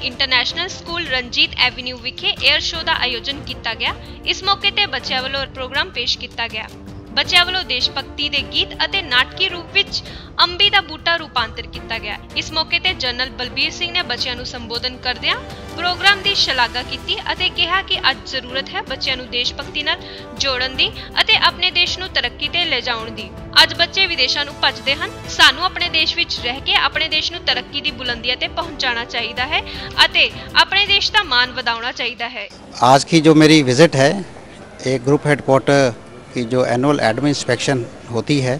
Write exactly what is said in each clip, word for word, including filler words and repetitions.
International school Ranjit avenue विखे air show का आयोजन किया गया। इस मौके ते बच्चों वालों प्रोग्राम पेश किया गया। बच्चों वालों देश भक्ति के गीत और नाटकी रूप विच अंबी का बूटा रूपांतर किया गया। इस मौके ते जनरल बलबीर सिंह ने बच्चों को संबोधन करदियां प्रोग्राम की शलाघा की अते कहा कि अज जरूरत है बच्चों को देश भक्ति नाल जोड़न दी अते अपने देश को तरक्की ते ले जाउण दी। अज बच्चे विदेशों को भजदे हन, सानू अपने देश विच रह के अपने देश को तरक्की की बुलंदियां ते पहुंचाना चाहिए है अते अपने देश का मान वधाउणा चाहिए है। आज की जो मेरी विजिट है, एक ग्रुप हेडक्वार्टर की जो एनुअल एडमिन इंस्पेक्शन होती है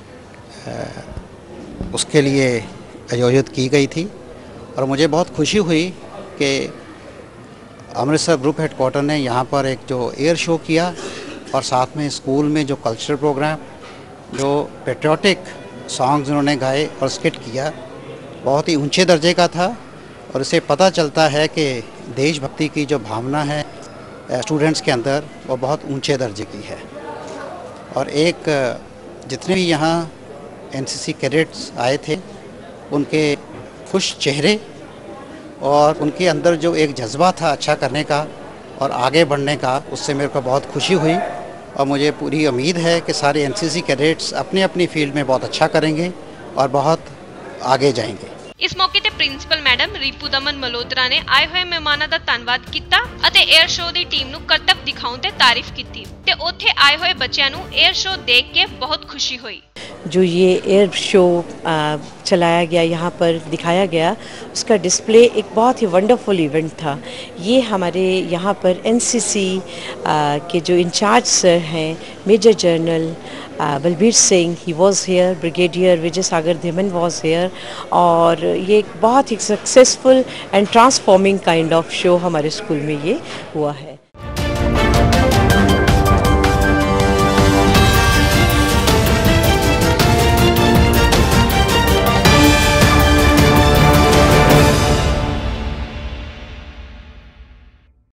उसके लिए आयोजित की गई थी और मुझे बहुत खुशी हुई कि अमृतसर ग्रुप हेडक्वार्टर ने यहाँ पर एक जो एयर शो किया और साथ में स्कूल में जो कल्चरल प्रोग्राम, जो पेट्रियाटिक सॉन्ग्स उन्होंने गाए और स्किट किया, बहुत ही ऊंचे दर्जे का था। और इससे पता चलता है कि देशभक्ति की जो भावना है स्टूडेंट्स के अंदर वो बहुत ऊंचे दर्जे की है। और एक जितने भी यहाँ एनसीसी कैडेट्स आए थे उनके खुश चेहरे और उनके अंदर जो एक जज्बा था अच्छा करने का और आगे बढ़ने का, उससे मेरे को बहुत खुशी हुई। और मुझे पूरी उम्मीद है कि सारे एनसीसी कैडेट्स अपनी अपनी फील्ड में बहुत अच्छा करेंगे और बहुत आगे जाएंगे। इस मौके ते प्रिंसीपल मैडम रिपू दमन मल्होत्रा ने आए हुए मेहमानों का धन्यवाद किया अते एयर शो की टीम नूं करतब दिखाउण ते तारीफ की ते उत्थे आए हुए बच्चों नूं एयर शो देख के बहुत खुशी हुई। जो ये एयर शो आ, चलाया गया, यहाँ पर दिखाया गया, उसका डिस्प्ले एक बहुत ही वंडरफुल इवेंट था। ये हमारे यहाँ पर एनसीसी के जो इंचार्ज सर हैं, major general Balbir Singh, he was here, brigadier Vijay Sagar Dhiman was here, और ये एक बहुत ही successful and transforming kind of show हमारे स्कूल में ये हुआ है।